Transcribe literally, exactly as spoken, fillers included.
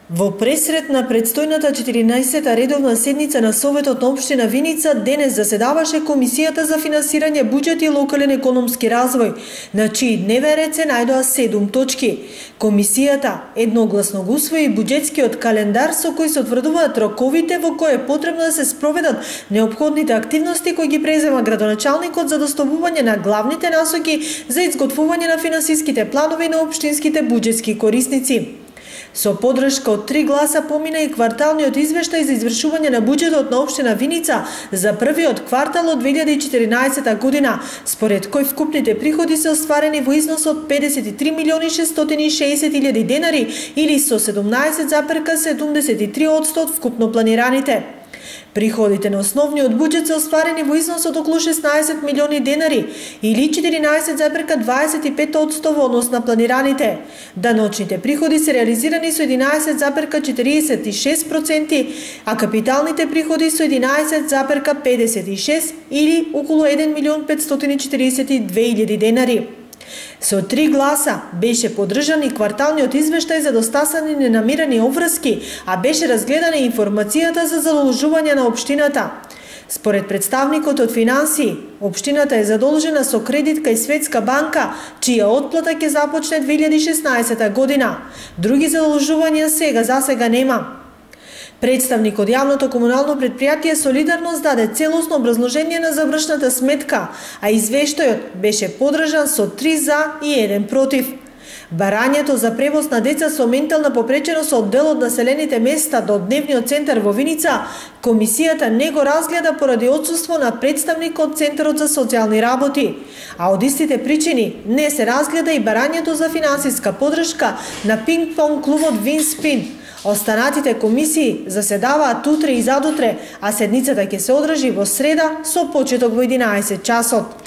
Во пресред на предстојната четиринаесета редовна седница на Советот на Општина Виница денес заседаваше Комисијата за финансирање буџет и локален економски развој, на чиј дневен ред се најдоа седум точки. Комисијата едногласно го усвои буџетскиот календар со кој се утврдуваат роковите во кои е потребно да се спроведат неопходните активности кои ги презема градоначалникот за доставување на главните насоки за изготвување на финансиските планови на општинските буџетски корисници. Со подршка од три гласа помина и кварталниот извештај за извршување на буџетот на Општина Виница за првиот квартал од две илјади и четиринаесета година, според кој вкупните приходи се остварени во износ од педесет и три милиони шестстотини и шеесет илјади денари или со седумнаесет запирка седумдесет и три одсто од вкупно планираните. Приходите на основниот буџет се остварени во износ од околу шеснаесет милиони денари или четиринаесет запирка дваесет и пет одсто во однос на планираните. Даночните приходи се реализирани со единаесет запирка четириесет и шест проценти, а капиталните приходи со единаесет запирка педесет и шест или околу еден милион петстотини четириесет и две илјади денари. Со три гласа беше поддржан и кварталниот извештај за достасани ненамирени обврски, а беше разгледана и информацијата за задолжување на општината. Според представникот од финансии, општината е задолжена со кредит кај Светска банка, чија отплата ќе започне две илјади и шеснаесета година. Други задолжувања сега засега нема. Представник од јавното комунално предпријатие Солидарност даде целосно образложение на завршната сметка, а извештајот беше поддржан со три за и еден против. Барањето за превоз на деца со ментална попреченост од дел од населените места до дневниот центар во Виница, комисијата не го разгледа поради отсуство на представник од Центарот за социјални работи, а од истите причини не се разгледа и барањето за финансиска поддршка на пинг-понг клубот Винспин. Останатите комисии заседаваат утре и задутре, а седницата ќе се одржи во среда со почеток во единаесет часот.